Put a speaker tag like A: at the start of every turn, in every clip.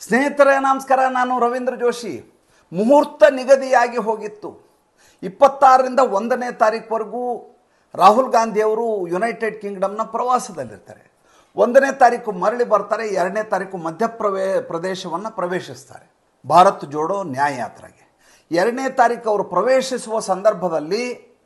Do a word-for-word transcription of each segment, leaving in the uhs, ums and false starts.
A: ಸ್ನೇಹಿತರೆ ನಮಸ್ಕಾರ, ನಾನು ರವೀಂದ್ರ ಜೋಶಿ. ಮುಹೂರ್ತ ನಿಗದಿಯಾಗಿ ಹೋಗಿತ್ತು. ಇಪ್ಪತ್ತಾರರಿಂದ ಒಂದನೇ ತಾರೀಕುವರೆಗೂ ರಾಹುಲ್ ಗಾಂಧಿಯವರು ಯುನೈಟೆಡ್ ಕಿಂಗ್ಡಮ್ನ ಪ್ರವಾಸದಲ್ಲಿರ್ತಾರೆ. ಒಂದನೇ ತಾರೀಕು ಮರಳಿ ಬರ್ತಾರೆ, ಎರಡನೇ ತಾರೀಕು ಮಧ್ಯಪ್ರವೇ ಪ್ರದೇಶವನ್ನು ಪ್ರವೇಶಿಸ್ತಾರೆ ಭಾರತ್ ಜೋಡೋ ನ್ಯಾಯ ಯಾತ್ರೆಗೆ. ಎರಡನೇ ತಾರೀಕು ಅವರು ಪ್ರವೇಶಿಸುವ ಸಂದರ್ಭದಲ್ಲಿ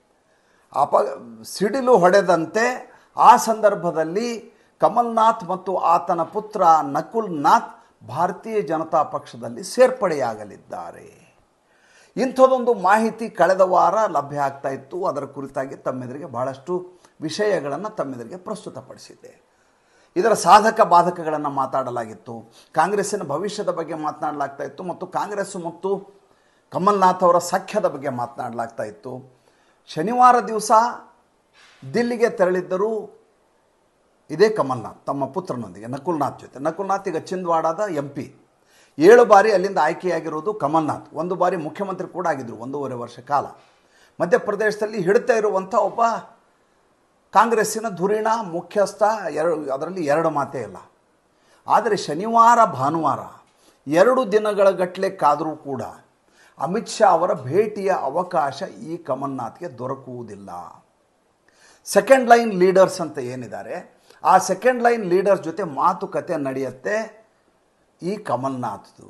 A: ಅಪ ಸಿಡಿಲು ಹೊಡೆದಂತೆ ಆ ಸಂದರ್ಭದಲ್ಲಿ ಕಮಲ್ನಾಥ್ ಮತ್ತು ಆತನ ಪುತ್ರ ನಕುಲ್ ನಾಥ್ ಭಾರತೀಯ ಜನತಾ ಪಕ್ಷದಲ್ಲಿ ಸೇರ್ಪಡೆಯಾಗಲಿದ್ದಾರೆ. ಇಂಥದ್ದೊಂದು ಮಾಹಿತಿ ಕಳೆದ ವಾರ ಲಭ್ಯ ಆಗ್ತಾ ಇತ್ತು. ಅದರ ಕುರಿತಾಗಿ ತಮ್ಮೆದುರಿಗೆ ಬಹಳಷ್ಟು ವಿಷಯಗಳನ್ನು ತಮ್ಮೆದುರಿಗೆ ಪ್ರಸ್ತುತಪಡಿಸಿದ್ದೆ. ಇದರ ಸಾಧಕ ಬಾಧಕಗಳನ್ನು ಮಾತಾಡಲಾಗಿತ್ತು. ಕಾಂಗ್ರೆಸ್ಸಿನ ಭವಿಷ್ಯದ ಬಗ್ಗೆ ಮಾತನಾಡಲಾಗ್ತಾ ಇತ್ತು ಮತ್ತು ಕಾಂಗ್ರೆಸ್ ಮತ್ತು ಕಮಲ್ನಾಥ್ ಅವರ ಸಖ್ಯದ ಬಗ್ಗೆ ಮಾತನಾಡಲಾಗ್ತಾ ಇತ್ತು. ಶನಿವಾರ ದಿವಸ ದಿಲ್ಲಿಗೆ ತೆರಳಿದ್ದರು ಇದೇ ಕಮಲ್ನಾಥ್ ತಮ್ಮ ಪುತ್ರನೊಂದಿಗೆ, ನಕುಲ್ನಾಥ್ ಜೊತೆ. ನಕುಲ್ನಾಥ್ ಈಗ ಚಿಂದ್ವಾಡಾದ ಎಂ ಪಿ. ಏಳು ಬಾರಿ ಅಲ್ಲಿಂದ ಆಯ್ಕೆಯಾಗಿರುವುದು ಕಮಲ್ನಾಥ್. ಒಂದು ಬಾರಿ ಮುಖ್ಯಮಂತ್ರಿ ಕೂಡ ಆಗಿದ್ದರು ಒಂದೂವರೆ ವರ್ಷ ಕಾಲ. ಮಧ್ಯಪ್ರದೇಶದಲ್ಲಿ ಹಿಡಿತಾ ಇರುವಂಥ ಒಬ್ಬ ಕಾಂಗ್ರೆಸ್ಸಿನ ಧುರೀಣ ಮುಖ್ಯಸ್ಥ. ಎರಡು ಅದರಲ್ಲಿ ಎರಡು ಮಾತೇ ಇಲ್ಲ. ಆದರೆ ಶನಿವಾರ ಭಾನುವಾರ ಎರಡು ದಿನಗಳ ಗಟ್ಟಲೆ ಕಾದರೂ ಕೂಡ ಅಮಿತ್ ಶಾ ಅವರ ಭೇಟಿಯ ಅವಕಾಶ ಈ ಕಮಲ್ನಾಥ್ಗೆ ದೊರಕುವುದಿಲ್ಲ. ಸೆಕೆಂಡ್ ಲೈನ್ ಲೀಡರ್ಸ್ ಅಂತ ಏನಿದ್ದಾರೆ, ಆ ಸೆಕೆಂಡ್ ಲೈನ್ ಲೀಡರ್ಸ್ ಜೊತೆ ಮಾತುಕತೆ ನಡೆಯುತ್ತೆ ಈ ಕಮಲ್ನಾಥ್ದು.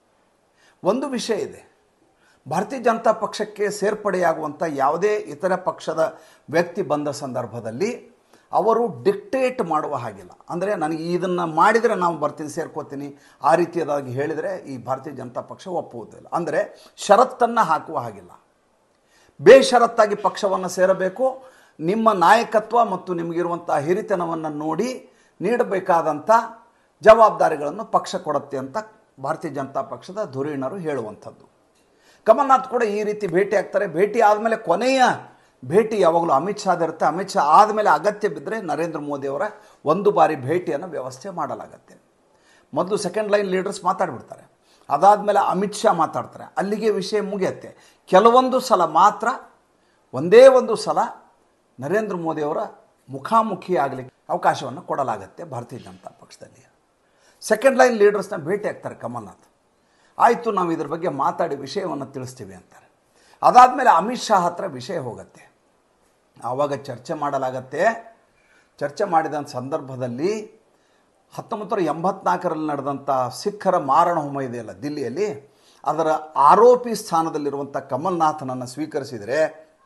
A: ಒಂದು ವಿಷಯ ಇದೆ, ಭಾರತೀಯ ಜನತಾ ಪಕ್ಷಕ್ಕೆ ಸೇರ್ಪಡೆಯಾಗುವಂಥ ಯಾವುದೇ ಇತರ ಪಕ್ಷದ ವ್ಯಕ್ತಿ ಬಂದ ಸಂದರ್ಭದಲ್ಲಿ ಅವರು ಡಿಕ್ಟೇಟ್ ಮಾಡುವ ಹಾಗಿಲ್ಲ. ಅಂದರೆ ನನಗೆ ಇದನ್ನು ಮಾಡಿದರೆ ನಾವು ಬರ್ತೀನಿ, ಸೇರ್ಕೋತೀನಿ, ಆ ರೀತಿಯದಾಗಿ ಹೇಳಿದರೆ ಈ ಭಾರತೀಯ ಜನತಾ ಪಕ್ಷ ಒಪ್ಪುವುದಿಲ್ಲ. ಅಂದರೆ ಷರತ್ತನ್ನು ಹಾಕುವ ಹಾಗಿಲ್ಲ. ಬೇಷರತ್ತಾಗಿ ಪಕ್ಷವನ್ನು ಸೇರಬೇಕು, ನಿಮ್ಮ ನಾಯಕತ್ವ ಮತ್ತು ನಿಮಗಿರುವಂಥ ಹಿರಿತನವನ್ನು ನೋಡಿ ನೀಡಬೇಕಾದಂಥ ಜವಾಬ್ದಾರಿಗಳನ್ನು ಪಕ್ಷ ಕೊಡುತ್ತೆ ಅಂತ ಭಾರತೀಯ ಜನತಾ ಪಕ್ಷದ ಧುರೀಣರು ಹೇಳುವಂಥದ್ದು. ಕಮಲ್ನಾಥ್ ಕೂಡ ಈ ರೀತಿ ಭೇಟಿ ಆಗ್ತಾರೆ. ಭೇಟಿ ಆದಮೇಲೆ ಕೊನೆಯ ಭೇಟಿ ಯಾವಾಗಲೂ ಅಮಿತ್ ಶಾದಿರುತ್ತೆ. ಅಮಿತ್ ಶಾ ಆದಮೇಲೆ ಅಗತ್ಯ ಬಿದ್ದರೆ ನರೇಂದ್ರ ಮೋದಿಯವರ ಒಂದು ಬಾರಿ ಭೇಟಿಯನ್ನು ವ್ಯವಸ್ಥೆ ಮಾಡಲಾಗತ್ತೆ. ಮೊದಲು ಸೆಕೆಂಡ್ ಲೈನ್ ಲೀಡರ್ಸ್ ಮಾತಾಡಿಬಿಡ್ತಾರೆ, ಅದಾದಮೇಲೆ ಅಮಿತ್ ಶಾ ಮಾತಾಡ್ತಾರೆ, ಅಲ್ಲಿಗೆ ವಿಷಯ ಮುಗಿಯುತ್ತೆ. ಕೆಲವೊಂದು ಸಲ ಮಾತ್ರ, ಒಂದೇ ಒಂದು ಸಲ ನರೇಂದ್ರ ಮೋದಿಯವರ ಮುಖಾಮುಖಿ ಆಗಲಿಕ್ಕೆ ಅವಕಾಶವನ್ನು ಕೊಡಲಾಗತ್ತೆ ಭಾರತೀಯ ಜನತಾ ಪಕ್ಷದಲ್ಲಿ. ಸೆಕೆಂಡ್ ಲೈನ್ ಲೀಡರ್ಸ್ನ ಭೇಟಿ ಆಗ್ತಾರೆ ಕಮಲ್ನಾಥ್. ಆಯಿತು, ನಾವು ಇದ್ರ ಬಗ್ಗೆ ಮಾತಾಡಿ ವಿಷಯವನ್ನು ತಿಳಿಸ್ತೀವಿ ಅಂತಾರೆ. ಅದಾದಮೇಲೆ ಅಮಿತ್ ಶಾ ಹತ್ರ ವಿಷಯ ಹೋಗುತ್ತೆ. ಆವಾಗ ಚರ್ಚೆ ಮಾಡಲಾಗತ್ತೆ. ಚರ್ಚೆ ಮಾಡಿದ ಸಂದರ್ಭದಲ್ಲಿ ಹತ್ತೊಂಬತ್ತು ನೂರ ಎಂಬತ್ನಾಲ್ಕರಲ್ಲಿ ನಡೆದಂಥ ಸಿಖ್ಖರ ಮಾರಣ ಹೋಮ ಇದೆಯಲ್ಲ ದಿಲ್ಲಿಯಲ್ಲಿ, ಅದರ ಆರೋಪಿ ಸ್ಥಾನದಲ್ಲಿರುವಂಥ ಕಮಲ್ನಾಥನನ್ನು ಸ್ವೀಕರಿಸಿದರೆ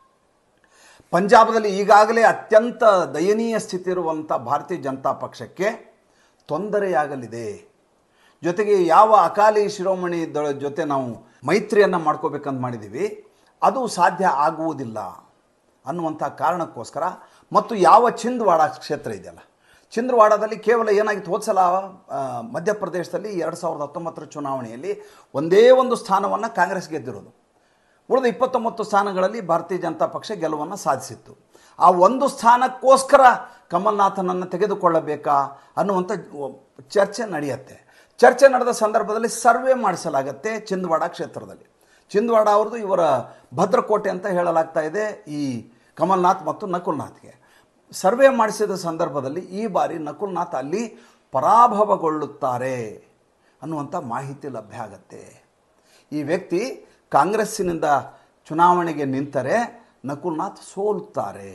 A: ಪಂಜಾಬದಲ್ಲಿ ಈಗಾಗಲೇ ಅತ್ಯಂತ ದಯನೀಯ ಸ್ಥಿತಿ ಇರುವಂಥ ಭಾರತೀಯ ಜನತಾ ಪಕ್ಷಕ್ಕೆ ತೊಂದರೆಯಾಗಲಿದೆ. ಜೊತೆಗೆ ಯಾವ ಅಕಾಲಿ ಶಿರೋಮಣಿ ದಳ ಜೊತೆ ನಾವು ಮೈತ್ರಿಯನ್ನು ಮಾಡ್ಕೋಬೇಕಂತ ಮಾಡಿದ್ದೀವಿ, ಅದು ಸಾಧ್ಯ ಆಗುವುದಿಲ್ಲ ಅನ್ನುವಂಥ ಕಾರಣಕ್ಕೋಸ್ಕರ, ಮತ್ತು ಯಾವ ಚಿಂದ್ವಾಡ ಕ್ಷೇತ್ರ ಇದೆಯಲ್ಲ, ಚಿಂದ್ವಾಡದಲ್ಲಿ ಕೇವಲ ಏನಾಗಿತ್ತು, ಹೋದ್ಸಲ ಮಧ್ಯಪ್ರದೇಶದಲ್ಲಿ ಎರಡು ಸಾವಿರದ ಹತ್ತೊಂಬತ್ತರ ಚುನಾವಣೆಯಲ್ಲಿ ಒಂದೇ ಒಂದು ಸ್ಥಾನವನ್ನು ಕಾಂಗ್ರೆಸ್ ಗೆದ್ದಿರೋದು. ಉಳಿದ ಇಪ್ಪತ್ತೊಂಬತ್ತು ಸ್ಥಾನಗಳಲ್ಲಿ ಭಾರತೀಯ ಜನತಾ ಪಕ್ಷ ಗೆಲುವನ್ನು ಸಾಧಿಸಿತ್ತು. ಆ ಒಂದು ಸ್ಥಾನಕ್ಕೋಸ್ಕರ ಕಮಲ್ನಾಥನನ್ನು ತೆಗೆದುಕೊಳ್ಳಬೇಕಾ ಅನ್ನುವಂಥ ಚರ್ಚೆ ನಡೆಯುತ್ತೆ. ಚರ್ಚೆ ನಡೆದ ಸಂದರ್ಭದಲ್ಲಿ ಸರ್ವೆ ಮಾಡಿಸಲಾಗತ್ತೆ ಚಿಂದ್ವಾಡ ಕ್ಷೇತ್ರದಲ್ಲಿ. ಚಿಂದ್ವಾಡ ಅವ್ರದ್ದು ಇವರ ಭದ್ರಕೋಟೆ ಅಂತ ಹೇಳಲಾಗ್ತಾ ಇದೆ ಈ ಕಮಲ್ನಾಥ್ ಮತ್ತು ನಕುಲ್ನಾಥ್ಗೆ. ಸರ್ವೆ ಮಾಡಿಸಿದ ಸಂದರ್ಭದಲ್ಲಿ ಈ ಬಾರಿ ನಕುಲ್ನಾಥ್ ಅಲ್ಲಿ ಪರಾಭವಗೊಳ್ಳುತ್ತಾರೆ ಅನ್ನುವಂಥ ಮಾಹಿತಿ ಲಭ್ಯ ಆಗತ್ತೆ. ಈ ವ್ಯಕ್ತಿ ಕಾಂಗ್ರೆಸ್ಸಿನಿಂದ ಚುನಾವಣೆಗೆ ನಿಂತರೆ ನಕುಲ್ನಾಥ್ ಸೋಲುತ್ತಾರೆ.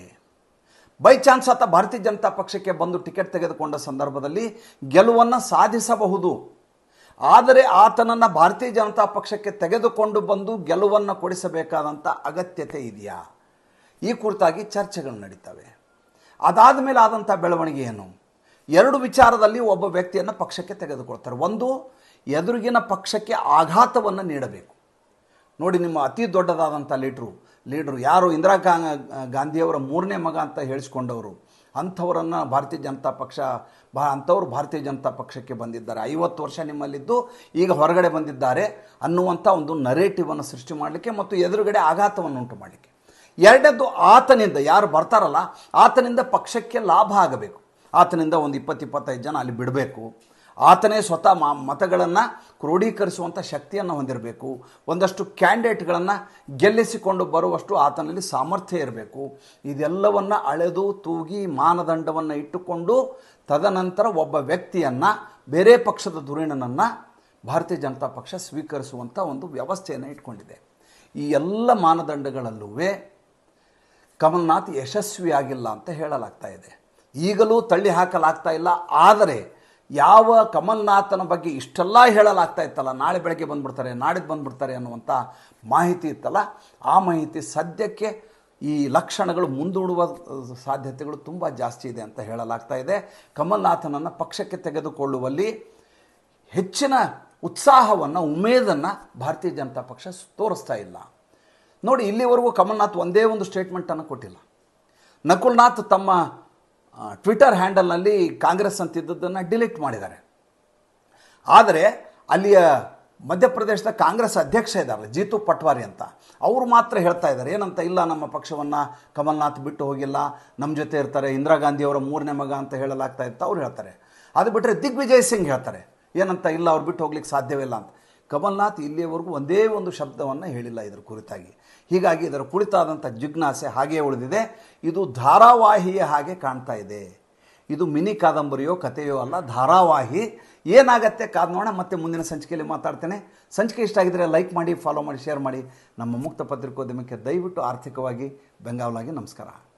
A: ಬೈ ಚಾನ್ಸ್ ಆತ ಭಾರತೀಯ ಜನತಾ ಪಕ್ಷಕ್ಕೆ ಬಂದು ಟಿಕೆಟ್ ತೆಗೆದುಕೊಂಡ ಸಂದರ್ಭದಲ್ಲಿ ಗೆಲುವನ್ನು ಸಾಧಿಸಬಹುದು. ಆದರೆ ಆತನನ್ನು ಭಾರತೀಯ ಜನತಾ ಪಕ್ಷಕ್ಕೆ ತೆಗೆದುಕೊಂಡು ಬಂದು ಗೆಲುವನ್ನು ಕೊಡಿಸಬೇಕಾದಂಥ ಅಗತ್ಯತೆ ಇದೆಯಾ? ಈ ಕುರಿತಾಗಿ ಚರ್ಚೆಗಳು ನಡೀತವೆ. ಅದಾದ ಮೇಲೆ ಆದಂಥ ಬೆಳವಣಿಗೆ ಏನು? ಎರಡು ವಿಚಾರದಲ್ಲಿ ಒಬ್ಬ ವ್ಯಕ್ತಿಯನ್ನು ಪಕ್ಷಕ್ಕೆ ತೆಗೆದುಕೊಳ್ತಾರೆ. ಒಂದು, ಎದುರಿಗಿನ ಪಕ್ಷಕ್ಕೆ ಆಘಾತವನ್ನು ನೀಡಬೇಕು. ನೋಡಿ, ನಿಮ್ಮ ಅತಿ ದೊಡ್ಡದಾದಂಥ ಲೀಡ್ರು ಲೀಡ್ರು ಯಾರು, ಇಂದಿರಾ ಗಾಂಧಿಯವರ ಮೂರನೇ ಮಗ ಅಂತ ಹೇಳಿಸ್ಕೊಂಡವರು, ಅಂಥವರನ್ನು ಭಾರತೀಯ ಜನತಾ ಪಕ್ಷ ಬಾ ಅಂಥವ್ರು ಭಾರತೀಯ ಜನತಾ ಪಕ್ಷಕ್ಕೆ ಬಂದಿದ್ದಾರೆ. ಐವತ್ತು ವರ್ಷ ನಿಮ್ಮಲ್ಲಿದ್ದು ಈಗ ಹೊರಗಡೆ ಬಂದಿದ್ದಾರೆ ಅನ್ನುವಂಥ ಒಂದು ನರೇಟಿವನ್ನು ಸೃಷ್ಟಿ ಮಾಡಲಿಕ್ಕೆ ಮತ್ತು ಎದುರುಗಡೆ ಆಘಾತವನ್ನು ಉಂಟು ಮಾಡಲಿಕ್ಕೆ. ಎರಡನೇದು, ಆತನಿಂದ ಯಾರು ಬರ್ತಾರಲ್ಲ ಆತನಿಂದ ಪಕ್ಷಕ್ಕೆ ಲಾಭ ಆಗಬೇಕು. ಆತನಿಂದ ಒಂದು ಇಪ್ಪತ್ತು ಇಪ್ಪತ್ತೈದು ಜನ ಅಲ್ಲಿ ಬಿಡಬೇಕು. ಆತನೇ ಸ್ವತಃ ಮ ಮತಗಳನ್ನು ಕ್ರೋಢೀಕರಿಸುವಂಥ ಶಕ್ತಿಯನ್ನು ಹೊಂದಿರಬೇಕು. ಒಂದಷ್ಟು ಕ್ಯಾಂಡಿಡೇಟ್ಗಳನ್ನು ಗೆಲ್ಲಿಸಿಕೊಂಡು ಬರುವಷ್ಟು ಆತನಲ್ಲಿ ಸಾಮರ್ಥ್ಯ ಇರಬೇಕು. ಇದೆಲ್ಲವನ್ನು ಅಳೆದು ತೂಗಿ ಮಾನದಂಡವನ್ನು ಇಟ್ಟುಕೊಂಡು ತದನಂತರ ಒಬ್ಬ ವ್ಯಕ್ತಿಯನ್ನು, ಬೇರೆ ಪಕ್ಷದ ಧುರೀಣನನ್ನು ಭಾರತೀಯ ಜನತಾ ಪಕ್ಷ ಸ್ವೀಕರಿಸುವಂಥ ಒಂದು ವ್ಯವಸ್ಥೆಯನ್ನು ಇಟ್ಕೊಂಡಿದೆ. ಈ ಎಲ್ಲ ಮಾನದಂಡಗಳಲ್ಲೂ ಕಮಲ್ನಾಥ್ ಯಶಸ್ವಿಯಾಗಿಲ್ಲ ಅಂತ ಹೇಳಲಾಗ್ತಾ ಇದೆ. ಈಗಲೂ ತಳ್ಳಿ ಹಾಕಲಾಗ್ತಾ ಇಲ್ಲ. ಆದರೆ ಯಾವ ಕಮಲ್ನಾಥನ ಬಗ್ಗೆ ಇಷ್ಟೆಲ್ಲ ಹೇಳಲಾಗ್ತಾ ಇತ್ತಲ್ಲ, ನಾಳೆ ಬೆಳಗ್ಗೆ ಬಂದುಬಿಡ್ತಾರೆ, ನಾಡಿದ್ದು ಬಂದುಬಿಡ್ತಾರೆ ಅನ್ನುವಂಥ ಮಾಹಿತಿ ಇತ್ತಲ್ಲ, ಆ ಮಾಹಿತಿ ಸದ್ಯಕ್ಕೆ ಈ ಲಕ್ಷಣಗಳು ಮುಂದೂಡುವ ಸಾಧ್ಯತೆಗಳು ತುಂಬ ಜಾಸ್ತಿ ಇದೆ ಅಂತ ಹೇಳಲಾಗ್ತಾ ಇದೆ. ಕಮಲ್ನಾಥನನ್ನು ಪಕ್ಷಕ್ಕೆ ತೆಗೆದುಕೊಳ್ಳುವಲ್ಲಿ ಹೆಚ್ಚಿನ ಉತ್ಸಾಹವನ್ನು, ಉಮೇದನ್ನು ಭಾರತೀಯ ಜನತಾ ಪಕ್ಷ ತೋರಿಸ್ತಾ ಇಲ್ಲ. ನೋಡಿ, ಇಲ್ಲಿವರೆಗೂ ಕಮಲ್ನಾಥ್ ಒಂದೇ ಒಂದು ಸ್ಟೇಟ್ಮೆಂಟನ್ನು ಕೊಟ್ಟಿಲ್ಲ. ನಕುಲ್ನಾಥ್ ತಮ್ಮ ಟ್ವಿಟರ್ ಹ್ಯಾಂಡಲ್ನಲ್ಲಿ ಕಾಂಗ್ರೆಸ್ ಅಂತಿದ್ದದ್ದನ್ನು ಡಿಲೀಟ್ ಮಾಡಿದ್ದಾರೆ. ಆದರೆ ಅಲ್ಲಿಯ ಮಧ್ಯಪ್ರದೇಶದ ಕಾಂಗ್ರೆಸ್ ಅಧ್ಯಕ್ಷ ಇದ್ದಾರೆ ಜೀತು ಪಟ್ವಾರಿ ಅಂತ, ಅವರು ಮಾತ್ರ ಹೇಳ್ತಾ ಇದ್ದಾರೆ ಏನಂತ, ಇಲ್ಲ ನಮ್ಮ ಪಕ್ಷವನ್ನು ಕಮಲ್ನಾಥ್ ಬಿಟ್ಟು ಹೋಗಿಲ್ಲ, ನಮ್ಮ ಜೊತೆ ಇರ್ತಾರೆ, ಇಂದಿರಾ ಗಾಂಧಿಯವರ ಮೂರನೇ ಮಗ ಅಂತ ಹೇಳಲಾಗ್ತಾ ಇತ್ತು ಅವ್ರು ಹೇಳ್ತಾರೆ. ಅದು ಬಿಟ್ಟರೆ ದಿಗ್ವಿಜಯ್ ಸಿಂಗ್ ಹೇಳ್ತಾರೆ ಏನಂತ, ಇಲ್ಲ ಅವ್ರು ಬಿಟ್ಟು ಹೋಗ್ಲಿಕ್ಕೆ ಸಾಧ್ಯವಿಲ್ಲ ಅಂತ. ಕಮಲ್ನಾಥ್ ಇಲ್ಲಿಯವರೆಗೂ ಒಂದೇ ಒಂದು ಶಬ್ದವನ್ನು ಹೇಳಿಲ್ಲ ಇದರ ಕುರಿತಾಗಿ. ಹೀಗಾಗಿ ಇದರ ಕುರಿತಾದಂಥ ಜಿಜ್ಞಾಸೆ ಹಾಗೇ ಉಳಿದಿದೆ. ಇದು ಧಾರಾವಾಹಿಯ ಹಾಗೆ ಕಾಣ್ತಾ ಇದೆ. ಇದು ಮಿನಿ ಕಾದಂಬರಿಯೋ ಕಥೆಯೋ ಅಲ್ಲ, ಧಾರಾವಾಹಿ. ಏನಾಗತ್ತೆ ಕಾದ್ ನೋಡೋಣ. ಮತ್ತೆ ಮುಂದಿನ ಸಂಚಿಕೆಯಲ್ಲಿ ಮಾತಾಡ್ತೇನೆ. ಸಂಚಿಕೆ ಇಷ್ಟ ಆಗಿದ್ದರೆ ಲೈಕ್ ಮಾಡಿ, ಫಾಲೋ ಮಾಡಿ, ಶೇರ್ ಮಾಡಿ. ನಮ್ಮ ಮುಕ್ತ ಪತ್ರಿಕೋದ್ಯಮಕ್ಕೆ ದಯವಿಟ್ಟು ಆರ್ಥಿಕವಾಗಿ ಬೆಂಗಾವಲಾಗಿ. ನಮಸ್ಕಾರ.